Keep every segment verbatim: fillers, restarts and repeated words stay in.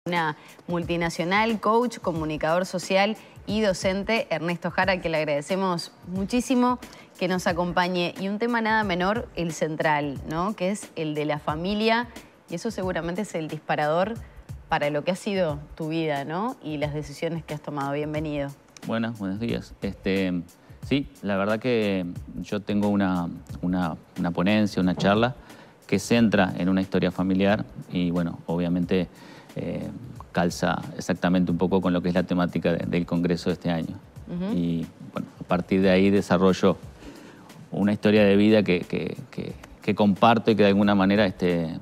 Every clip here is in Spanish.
Una multinacional, coach, comunicador social y docente, Ernesto Jara, que le agradecemos muchísimo que nos acompañe. Y un tema nada menor, el central, ¿no? Que es el de la familia, y eso seguramente es el disparador para lo que ha sido tu vida, ¿no? Y las decisiones que has tomado. Bienvenido. Buenas, buenos días. Este, sí, la verdad que yo tengo una, una, una ponencia, una charla que centra en una historia familiar y, bueno, obviamente eh, calza exactamente un poco con lo que es la temática de, del Congreso de este año. Uh-huh. Y, bueno, a partir de ahí desarrollo una historia de vida que, que, que, que comparto y que de alguna manera este,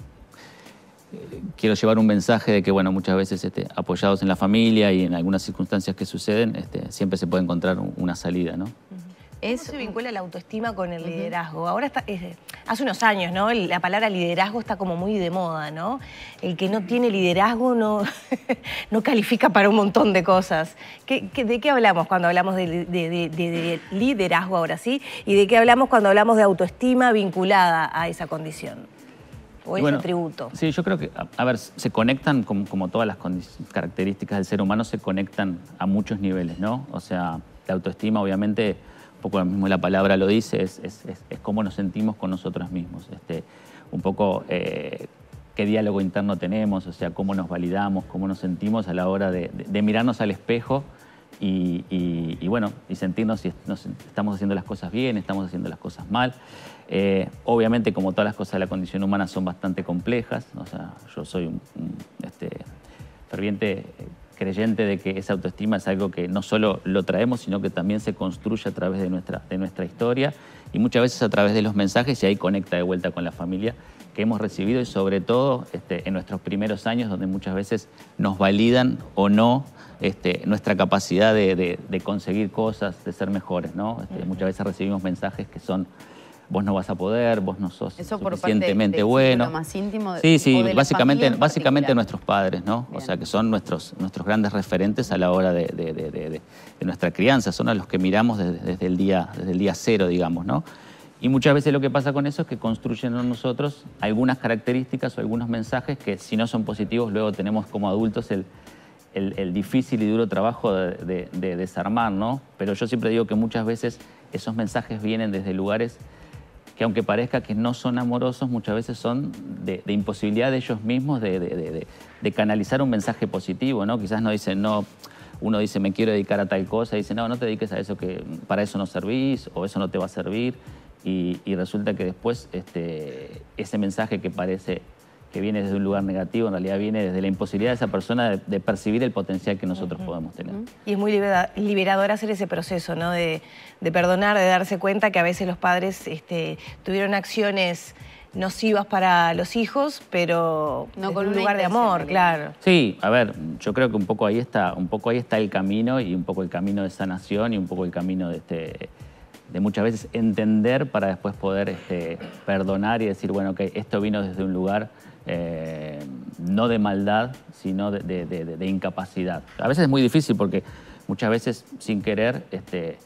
quiero llevar un mensaje de que, bueno, muchas veces este, apoyados en la familia y en algunas circunstancias que suceden, este, siempre se puede encontrar una salida, ¿no? ¿Cómo se vincula la autoestima con el liderazgo? Ahora, está, es, hace unos años, ¿no? La palabra liderazgo está como muy de moda, ¿no? El que no tiene liderazgo no, no califica para un montón de cosas. ¿Qué, qué, ¿De qué hablamos cuando hablamos de, de, de, de liderazgo ahora, sí? ¿Y de qué hablamos cuando hablamos de autoestima vinculada a esa condición? ¿O ese bueno, tributo? Sí, yo creo que, a, a ver, se conectan, como, como todas las características del ser humano, se conectan a muchos niveles, ¿no? O sea, la autoestima, obviamente, un poco mismo la palabra lo dice, es, es, es, es cómo nos sentimos con nosotros mismos. Este, un poco eh, qué diálogo interno tenemos, o sea, cómo nos validamos, cómo nos sentimos a la hora de, de, de mirarnos al espejo y, y, y, bueno, y sentirnos si nos, estamos haciendo las cosas bien, estamos haciendo las cosas mal. Eh, obviamente, como todas las cosas de la condición humana, son bastante complejas. O sea, yo soy un, un este, ferviente creyente de que esa autoestima es algo que no solo lo traemos, sino que también se construye a través de nuestra, de nuestra historia y muchas veces a través de los mensajes, y ahí conecta de vuelta con la familia que hemos recibido y sobre todo este, en nuestros primeros años, donde muchas veces nos validan o no este, nuestra capacidad de, de, de conseguir cosas, de ser mejores, ¿no? Este, uh-huh. Muchas veces recibimos mensajes que son: vos no vas a poder, vos no sos Eso suficientemente por parte de, bueno. De más íntimo de, sí, sí, de básicamente, básicamente nuestros padres, ¿no? Bien. O sea, que son nuestros, nuestros grandes referentes a la hora de, de, de, de, de nuestra crianza, son a los que miramos desde, desde, el día, desde el día cero, digamos, ¿no? Y muchas veces lo que pasa con eso es que construyen en nosotros algunas características o algunos mensajes que, si no son positivos, luego tenemos como adultos el, el, el difícil y duro trabajo de, de, de desarmar, ¿no? Pero yo siempre digo que muchas veces esos mensajes vienen desde lugares que, aunque parezca que no son amorosos, muchas veces son de, de imposibilidad de ellos mismos de, de, de, de canalizar un mensaje positivo, ¿no? Quizás no dicen, no, uno dice, me quiero dedicar a tal cosa, y dice, no, no te dediques a eso, que para eso no servís, o eso no te va a servir, y, y resulta que después este, ese mensaje que parece que viene desde un lugar negativo, en realidad viene desde la imposibilidad de esa persona de, de percibir el potencial que nosotros uh-huh. podemos tener. Y es muy liberador hacer ese proceso, ¿no? De, de perdonar, de darse cuenta que a veces los padres este, tuvieron acciones nocivas para los hijos, pero no con un lugar de amor, claro. Sí, a ver, yo creo que un poco ahí está, un poco ahí está el camino, y un poco el camino de sanación, y un poco el camino de este... de muchas veces entender para después poder este, perdonar y decir, bueno, que esto vino desde un lugar eh, no de maldad, sino de, de, de, de incapacidad. A veces es muy difícil porque muchas veces, sin querer, este,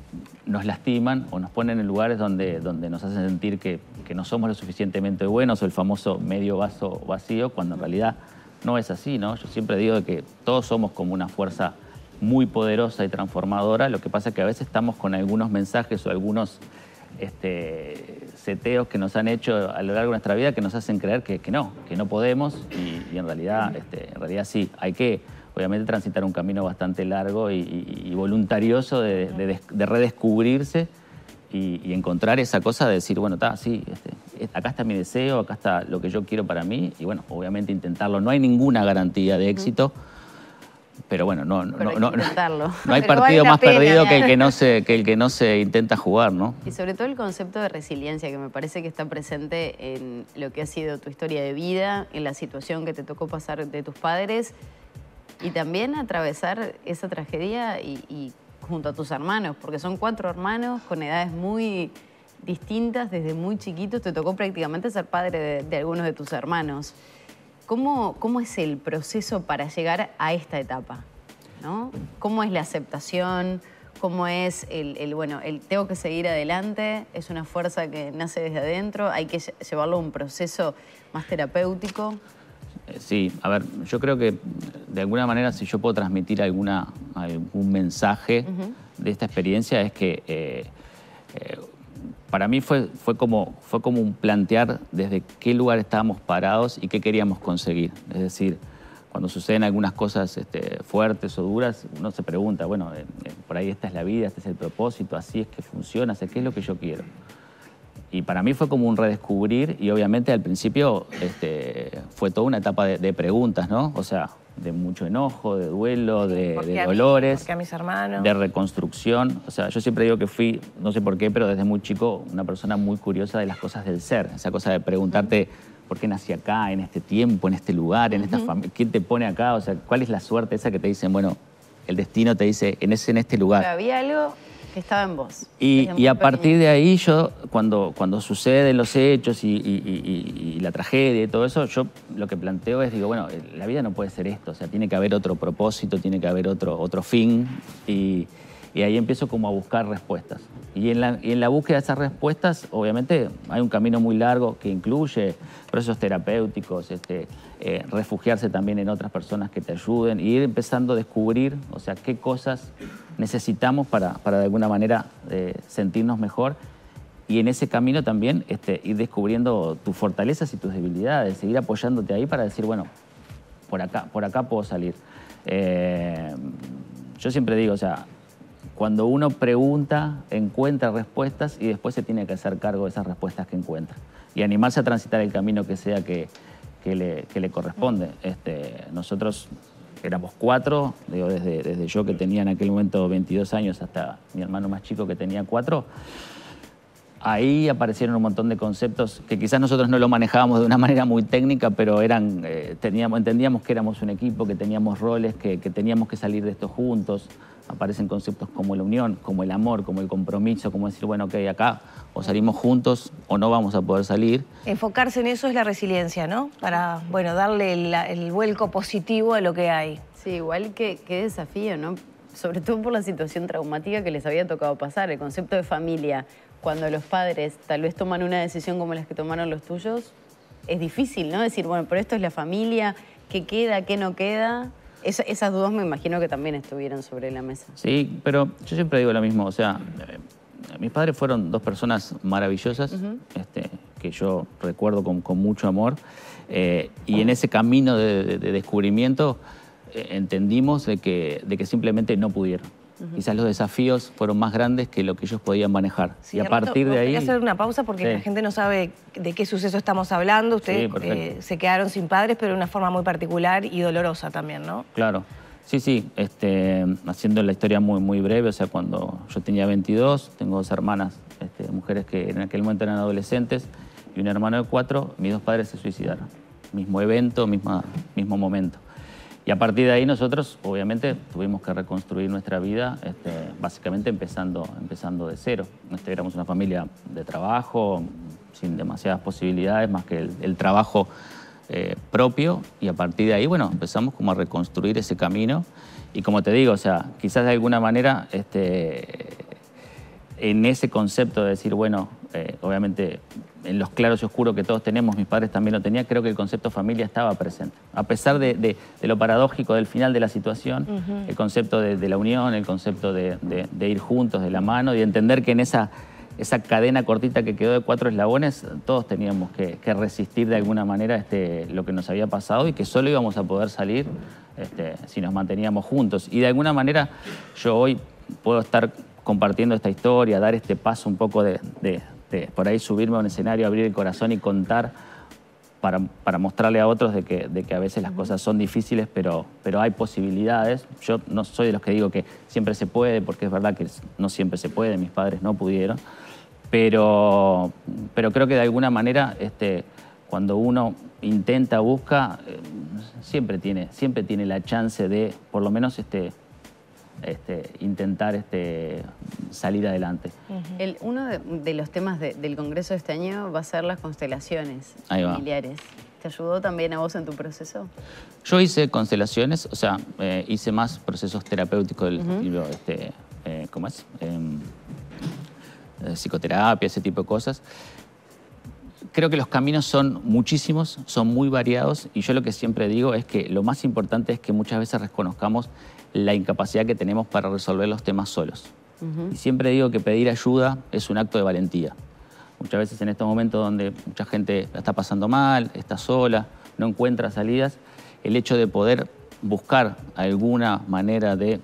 nos lastiman o nos ponen en lugares donde, donde nos hacen sentir que, que no somos lo suficientemente buenos, o el famoso medio vaso vacío, cuando en realidad no es así, ¿no? Yo siempre digo que todos somos como una fuerza muy poderosa y transformadora. Lo que pasa es que a veces estamos con algunos mensajes o algunos este, seteos que nos han hecho a lo largo de nuestra vida que nos hacen creer que, que no, que no podemos, y, y en, realidad, este, en realidad sí. Hay que, obviamente, transitar un camino bastante largo y, y, y voluntarioso de, de, de redescubrirse y, y encontrar esa cosa de decir, bueno, está, sí, este, acá está mi deseo, acá está lo que yo quiero para mí, y bueno, obviamente intentarlo. No hay ninguna garantía de éxito. Pero bueno, no, no, Pero no, hay, no, no hay partido vale más pena, perdido que el que, no se, que el que no se intenta jugar, ¿no? Y sobre todo el concepto de resiliencia, que me parece que está presente en lo que ha sido tu historia de vida, en la situación que te tocó pasar de tus padres, y también atravesar esa tragedia y, y junto a tus hermanos, porque son cuatro hermanos con edades muy distintas, desde muy chiquitos. Te tocó prácticamente ser padre de, de algunos de tus hermanos. ¿Cómo, ¿Cómo es el proceso para llegar a esta etapa, ¿no? ¿Cómo es la aceptación? ¿Cómo es el, el, bueno, el tengo que seguir adelante? ¿Es una fuerza que nace desde adentro? ¿Hay que llevarlo a un proceso más terapéutico? Eh, sí, a ver, yo creo que de alguna manera si yo puedo transmitir alguna, algún mensaje uh-huh. de esta experiencia es que eh, eh, para mí fue, fue, como, fue como un plantear desde qué lugar estábamos parados y qué queríamos conseguir. Es decir, cuando suceden algunas cosas este, fuertes o duras, uno se pregunta, bueno, eh, eh, por ahí esta es la vida, este es el propósito, así es que funciona, ¿qué es lo que yo quiero? Y para mí fue como un redescubrir y obviamente al principio este, fue toda una etapa de, de preguntas, ¿no? O sea, de mucho enojo, de duelo, de, de dolores, porque a mis hermanos, de reconstrucción. O sea, yo siempre digo que fui, no sé por qué, pero desde muy chico, una persona muy curiosa de las cosas del ser. Esa cosa de preguntarte por qué nací acá, en este tiempo, en este lugar, en esta familia, ¿quién te pone acá? O sea, ¿cuál es la suerte esa que te dicen, bueno, el destino te dice, en, ese, en este lugar? Pero había algo que estaba en vos. Y, y a partir de ahí yo, cuando, cuando suceden los hechos y, y, y, y la tragedia y todo eso, yo lo que planteo es, digo, bueno, la vida no puede ser esto, o sea, tiene que haber otro propósito, tiene que haber otro, otro fin, y, y ahí empiezo como a buscar respuestas. Y en, la, y en la búsqueda de esas respuestas, obviamente, hay un camino muy largo que incluye procesos terapéuticos, este, eh, refugiarse también en otras personas que te ayuden, y ir empezando a descubrir, o sea, qué cosas necesitamos para, para de alguna manera eh, sentirnos mejor, y en ese camino también este, ir descubriendo tus fortalezas y tus debilidades, seguir apoyándote ahí para decir, bueno, por acá, por acá puedo salir. Eh, yo siempre digo, o sea, cuando uno pregunta, encuentra respuestas y después se tiene que hacer cargo de esas respuestas que encuentra y animarse a transitar el camino que sea que, que, le, que le corresponde. Este, nosotros éramos cuatro, digo, desde, desde yo que tenía en aquel momento veintidós años hasta mi hermano más chico que tenía cuatro. Ahí aparecieron un montón de conceptos que quizás nosotros no lo manejábamos de una manera muy técnica, pero eran, eh, teníamos, entendíamos que éramos un equipo, que teníamos roles, que, que teníamos que salir de esto juntos. Aparecen conceptos como la unión, como el amor, como el compromiso, como decir, bueno, ok, acá o salimos juntos o no vamos a poder salir. Enfocarse en eso es la resiliencia, ¿no? Para, bueno, darle el, el vuelco positivo a lo que hay. Sí, igual que qué desafío, ¿no? Sobre todo por la situación traumática que les había tocado pasar, el concepto de familia. Cuando los padres tal vez toman una decisión como las que tomaron los tuyos, es difícil, ¿no? Decir, bueno, pero esto es la familia, ¿qué queda, qué no queda? Es, esas dudas me imagino que también estuvieron sobre la mesa. Sí, pero yo siempre digo lo mismo, o sea, eh, mis padres fueron dos personas maravillosas, uh-huh. este, que yo recuerdo con, con mucho amor, eh, y en ese camino de, de, de descubrimiento eh, entendimos de que, de que simplemente no pudieron. Uh-huh. Quizás los desafíos fueron más grandes que lo que ellos podían manejar. Sí, y a partir de ahí... Voy a hacer una pausa porque sí. La gente no sabe de qué suceso estamos hablando. Ustedes sí, eh, se quedaron sin padres, pero de una forma muy particular y dolorosa también, ¿no? Claro. Sí, sí. Este, haciendo la historia muy, muy breve, o sea, cuando yo tenía veintidós, tengo dos hermanas, este, mujeres que en aquel momento eran adolescentes, y un hermano de cuatro, mis dos padres se suicidaron. Mismo evento, misma, mismo momento. Y a partir de ahí nosotros, obviamente, tuvimos que reconstruir nuestra vida, este, básicamente empezando, empezando de cero. Este, éramos una familia de trabajo, sin demasiadas posibilidades, más que el, el trabajo eh, propio. Y a partir de ahí, bueno, empezamos como a reconstruir ese camino. Y como te digo, o sea, quizás de alguna manera, este, en ese concepto de decir, bueno, eh, obviamente... en los claros y oscuros que todos tenemos, mis padres también lo tenían, creo que el concepto familia estaba presente. A pesar de, de, de lo paradójico del final de la situación, uh-huh. el concepto de, de la unión, el concepto de, de, de ir juntos de la mano y entender que en esa, esa cadena cortita que quedó de cuatro eslabones, todos teníamos que, que resistir de alguna manera este, lo que nos había pasado y que solo íbamos a poder salir este, si nos manteníamos juntos. Y de alguna manera yo hoy puedo estar compartiendo esta historia, dar este paso un poco de... de De, por ahí subirme a un escenario, abrir el corazón y contar para, para mostrarle a otros de que, de que a veces las cosas son difíciles, pero, pero hay posibilidades. Yo no soy de los que digo que siempre se puede, porque es verdad que no siempre se puede, mis padres no pudieron, pero, pero creo que de alguna manera este, cuando uno intenta, busca, eh, siempre, tiene, siempre tiene la chance de, por lo menos, este, Este, intentar este, salir adelante. Uh-huh. El, uno de, de los temas de, del Congreso de este año va a ser las constelaciones familiares. ¿Te ayudó también a vos en tu proceso? Yo hice constelaciones, o sea, eh, hice más procesos terapéuticos del uh-huh. estilo, este, eh, ¿cómo es? Eh, eh, psicoterapia, ese tipo de cosas. creo que los caminos son muchísimos, son muy variados y yo lo que siempre digo es que lo más importante es que muchas veces reconozcamos la incapacidad que tenemos para resolver los temas solos. Uh-huh. Y siempre digo que pedir ayuda es un acto de valentía. Muchas veces en estos momentos donde mucha gente la está pasando mal, está sola, no encuentra salidas, el hecho de poder buscar alguna manera de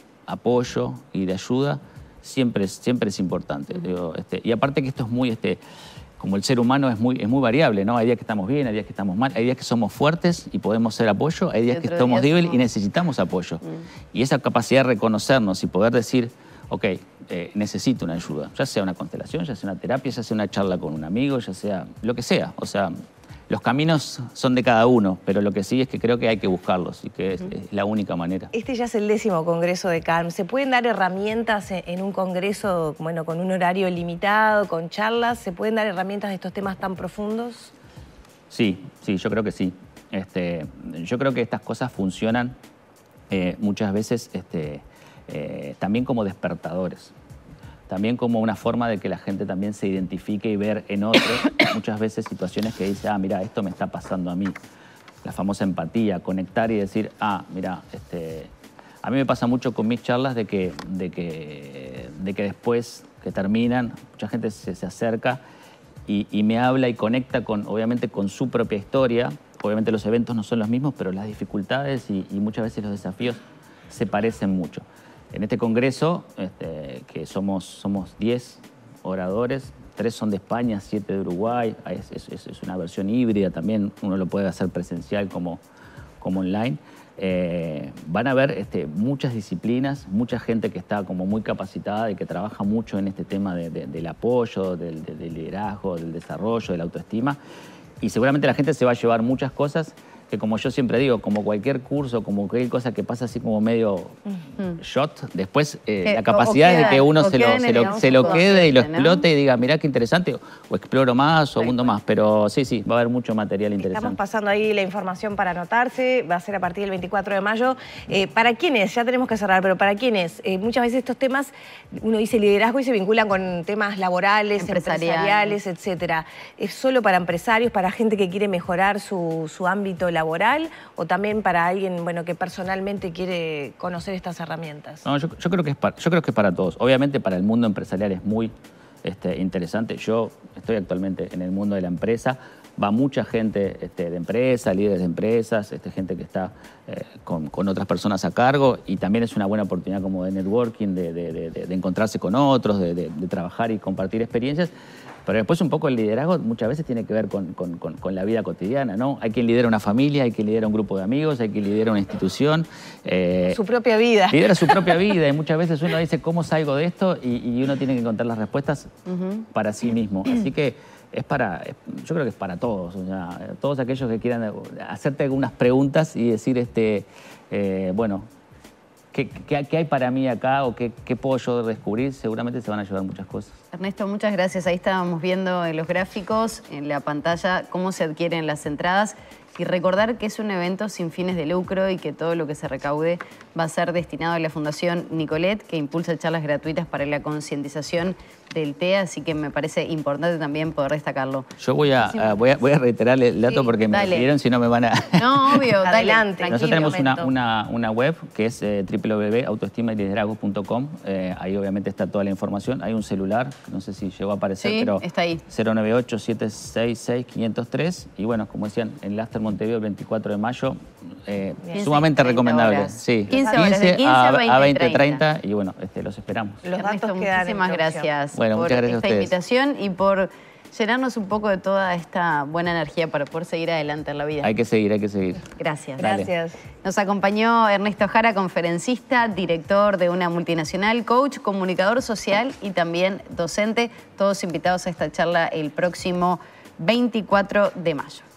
apoyo y de ayuda siempre es, siempre es importante. Uh-huh. Digo, este, y aparte que esto es muy... Este, como el ser humano es muy, es muy variable, ¿no? Hay días que estamos bien, hay días que estamos mal, hay días que somos fuertes y podemos ser apoyo, hay días que estamos débiles somos... y necesitamos apoyo. Mm. Y esa capacidad de reconocernos y poder decir, ok, eh, necesito una ayuda, ya sea una constelación, ya sea una terapia, ya sea una charla con un amigo, ya sea lo que sea. O sea, los caminos son de cada uno, pero lo que sí es que creo que hay que buscarlos y que es, mm. es la única manera. Este ya es el décimo congreso de Calm. ¿Se pueden dar herramientas en un congreso, bueno, con un horario limitado, con charlas? ¿Se pueden dar herramientas de estos temas tan profundos? Sí, sí, yo creo que sí. Este, yo creo que estas cosas funcionan eh, muchas veces este, eh, también como despertadores. También como una forma de que la gente también se identifique y ver en otros muchas veces situaciones que dice, ah, mira, esto me está pasando a mí. La famosa empatía, conectar y decir, ah, mira, este, a mí me pasa mucho con mis charlas de que, de que, de que después que terminan, mucha gente se, se acerca y, y me habla y conecta con, obviamente, con su propia historia. Obviamente los eventos no son los mismos, pero las dificultades y, y muchas veces los desafíos se parecen mucho. En este congreso, este, que somos, somos diez oradores, tres son de España, siete de Uruguay, es, es, es una versión híbrida también, uno lo puede hacer presencial como, como online. Eh, van a ver este, muchas disciplinas, mucha gente que está como muy capacitada y que trabaja mucho en este tema de, de, del apoyo, del, de, del liderazgo, del desarrollo, de la autoestima. Y seguramente la gente se va a llevar muchas cosas que, como yo siempre digo, como cualquier curso, como cualquier cosa que pasa así como medio uh-huh. shot, después eh, la capacidad queda, es de que uno se lo, se lo, se lo quede y lo explote, ¿no? Y diga, mirá qué interesante, o, o exploro más o hundo más. Pero sí, sí, va a haber mucho material interesante. Estamos pasando ahí la información para anotarse, va a ser a partir del veinticuatro de mayo. Eh, ¿Para quiénes? Ya tenemos que cerrar, pero ¿para quiénes? Eh, muchas veces estos temas, uno dice liderazgo y se vinculan con temas laborales, empresariales, empresariales etcétera. ¿Es solo para empresarios, para gente que quiere mejorar su, su ámbito laboral? laboral o también para alguien, bueno, que personalmente quiere conocer estas herramientas? No, yo, yo, creo que es para, yo creo que es para todos. Obviamente para el mundo empresarial es muy este, interesante. Yo estoy actualmente en el mundo de la empresa. Va mucha gente este, de empresa, líderes de empresas, este, gente que está eh, con, con otras personas a cargo y también es una buena oportunidad como de networking, de, de, de, de encontrarse con otros, de, de, de trabajar y compartir experiencias. Pero después un poco el liderazgo muchas veces tiene que ver con, con, con, con la vida cotidiana, ¿no? Hay quien lidera una familia, hay quien lidera un grupo de amigos, hay quien lidera una institución. Eh, su propia vida. Lidera su propia vida y muchas veces uno dice, ¿cómo salgo de esto? Y, y uno tiene que encontrar las respuestas uh-huh. para sí mismo. Así que es para, yo creo que es para todos, o sea, todos aquellos que quieran hacerte algunas preguntas y decir, este, eh, bueno, ¿Qué, qué, ¿qué hay para mí acá o qué, qué puedo yo descubrir? Seguramente se van a ayudar muchas cosas. Ernesto, muchas gracias. Ahí estábamos viendo en los gráficos, en la pantalla, cómo se adquieren las entradas. Y recordar que es un evento sin fines de lucro y que todo lo que se recaude va a ser destinado a la Fundación Nicolet, que impulsa charlas gratuitas para la concientización del T E A, así que me parece importante también poder destacarlo. Yo voy a, uh, voy a, voy a reiterarle el dato sí, porque me lo pidieron, si no me van a... No, obvio, adelante. Nosotros tenemos una, una, una web que es eh, w w w punto autoestima y liderazgo punto com. Eh, ahí obviamente está toda la información. Hay un celular, no sé si llegó a aparecer, sí, pero está ahí. cero nueve ocho, siete seis seis, cinco cero tres. Y bueno, como decían, en Laster Montevideo el veinticuatro de mayo, eh, sumamente recomendable. Horas. Sí, quince horas, de quince a veinte treinta. Y bueno, este, los esperamos. Los datos quedan. Muchísimas gracias bueno, por muchas gracias esta a invitación y por llenarnos un poco de toda esta buena energía para poder seguir adelante en la vida. Hay que seguir, hay que seguir. Gracias. Dale. Gracias. Nos acompañó Ernesto Jara, conferencista, director de una multinacional, coach, comunicador social y también docente. Todos invitados a esta charla el próximo veinticuatro de mayo.